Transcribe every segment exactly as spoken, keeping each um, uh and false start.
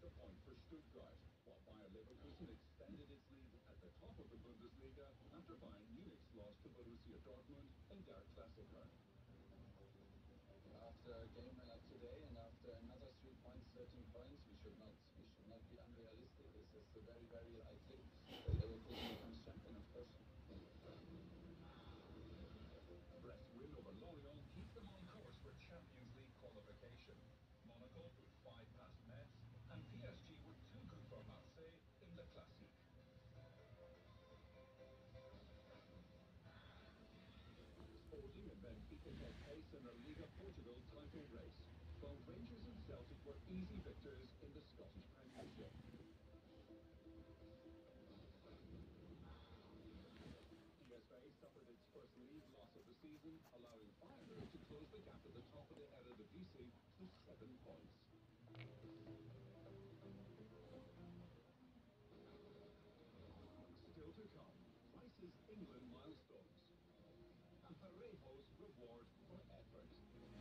a point for Stuttgart, while Bayer Leverkusen extended its lead at the top of the Bundesliga after Bayern Munich's loss to Borussia Dortmund in their Klassiker. After a game like today and after another three points, thirteen points, we should not we should not be unrealistic. This is a very, very likely that Leverkusen becomes champion, of course. Brest's win over Lorient keeps them on course for Champions League qualification. Monaco put five past Metz, and P S G were too good for Marseille in the Classique. Sporting and Benfica kept pace in the Liga Portugal title race, while Rangers and Celtic were easy victors in the Scottish Premiership. P S V suffered its first league loss of the season, allowing Feyenoord to close the gap at the top of the Eredivisie to seven points. Still to come, Price's England milestones, and Parejo's reward for effort.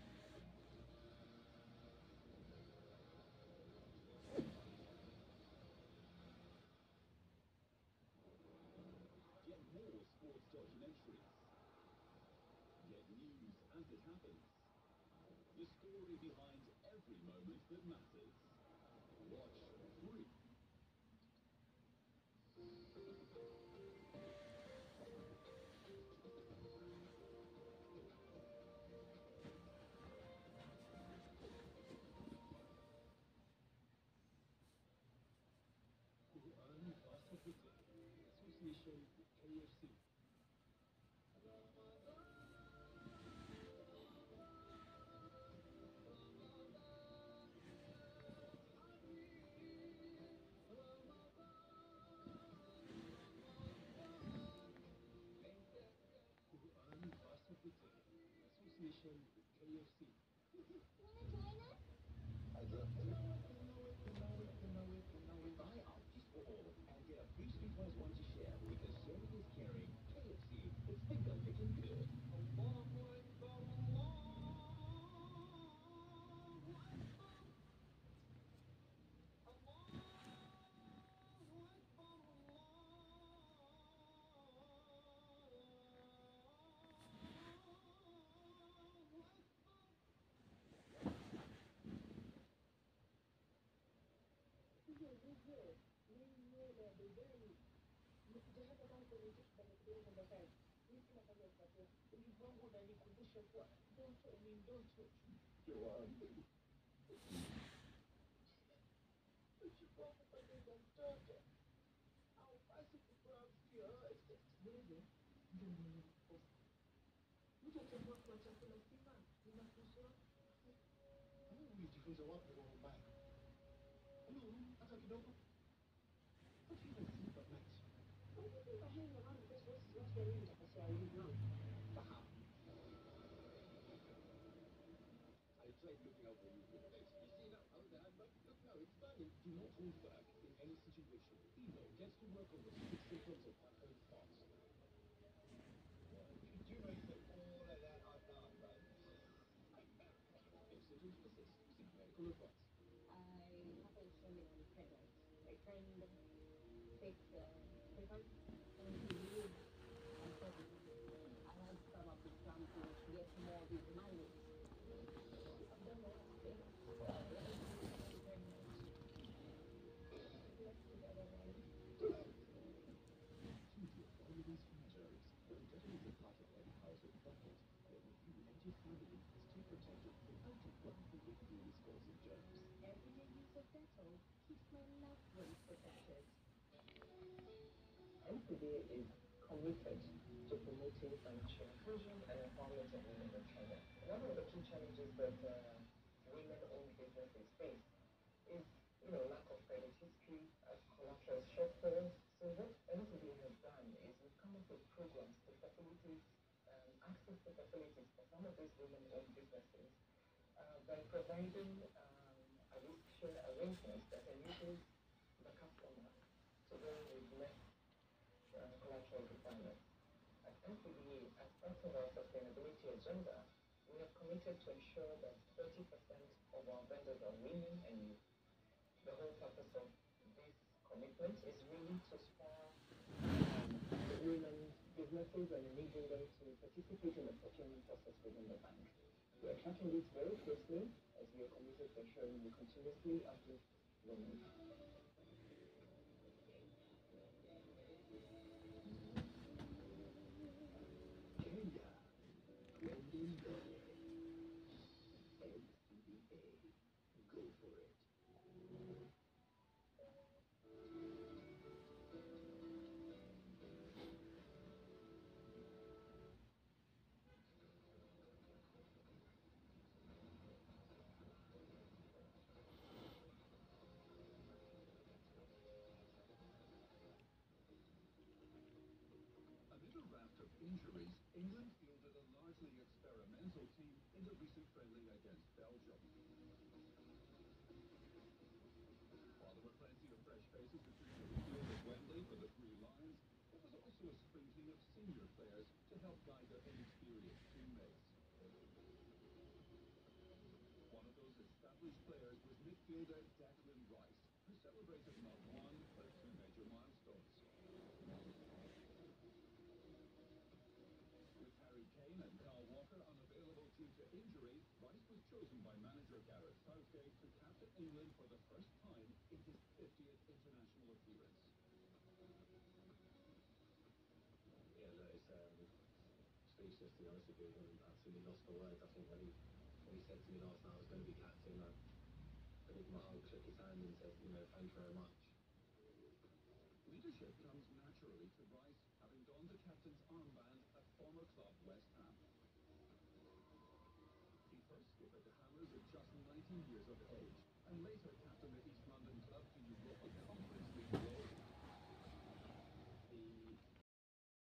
Get more sports documentaries. Get news as it happens. The story behind every moment that matters. Watch free. Quran Hospital Association K F C. Quran Hospital Association K F C. Wanna join us? I'd love to. You know it, you know it, you know it, you know it, you know it. Buy Alfie's for all and get a free three plus one to share because sharing is caring. K F C, it's finger licking good. Allahu Akbar, Allahu Akbar. Allahu Akbar, Allahu Akbar. Vijay, Vijay, mimi nywele ya begani. Nikitaka kama kunitiki kwenye kidole namba five. Mimi sina kazi ya kupatia. Ulivu wangu unanikumbusha kuwa ndoto ni ndoto. Joanne. Uchukua kupoteza mtoto. Haupasi kutoa yoyote. Wewe ndio mwenye kukosa. Mtu atakuwa kwa chakula sifa. Inakuhusu. Wewe ulijifunza wapi roho mbaya? Huna huruma hata kidogo? Don't you even sleep at night? Why do you think I hang around because what's what's very interesting? I really know. Baham. I tried looking out for you for the best. You see now, how's the handbag? Look now, it's burning. Do not hold back in any situation. Emo gets to work on the secret symptoms of plateau fast. Did you know you said all of that out loud, right? If symptoms persist, seek medical advice. I have a family present. My friend takes uh, papers and he lives and said, I have come up with something to get more with money. I've done the right thing. Thank you very much. Let's together, man. Choose your family's futures. When getting is a part of any household budget, then you and your family stay protected from up to one hundred daily scores of germs. Everyday use of Dettol keeps my loved ones protected. N C D is committed to promoting financial inclusion and empowerment of women in Kenya. One of the key challenges that uh, women-owned businesses face is, you know, lack of credit history, uh, collateral shortfalls. So what N C D has done is we've come up with programs to facilitate um, access to facilities for some of these women-owned businesses uh, by providing um, a risk share arrangement that enables the customer to go with less uh, collateral requirements. At N C B A, as part of our sustainability agenda, we have committed to ensure that thirty percent of our vendors are women and youth. the whole purpose of this commitment is really to spur um, women's businesses and enable them to participate in the procurement process within the bank. We are tracking this very closely as we are committed to ensuring we continuously uplift women. Kenya, twende mbele. N C B A, go for it. Amid a raft of injuries, England fielded a largely experimental team in the recent friendly against Belgium. While there were plenty of fresh faces to greet the field at Wembley for the Three Lions, there was also a sprinkling of senior players to help guide their inexperienced teammates. One of those established players was midfielder Declan Rice, who celebrated not one, but two major milestones. With Harry Kane and Kyle Walker unavailable due to injury, Rice was chosen by manager Gareth Southgate to captain England for the first time in his fiftieth international appearance. Yeah, look, it's um, speechless to be honest with you. I'm absolutely lost for words. I think when he when he said to me last night I was going to be captain, I, I did my hug, shook his hand, and said, you know, thank you very much. Leadership comes naturally to Rice, having donned the captain's armband at former club West Ham. He first skippered the Hammers at just nineteen years of age, and later